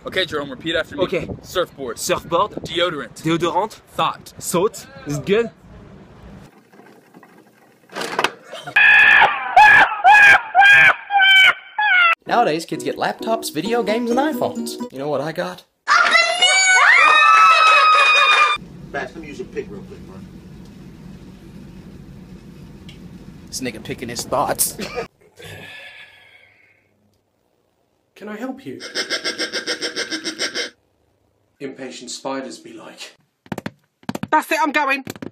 Okay, Jerome, repeat after me. Okay. Surfboard. Surfboard. Deodorant. Deodorant. Thought. Thought. Is it good? Nowadays, kids get laptops, video games, and iPhones. You know what I got? Bash, let me use your pick real quick, bro. This nigga picking his thoughts. Can I help you? Impatient spiders be like. That's it, I'm going.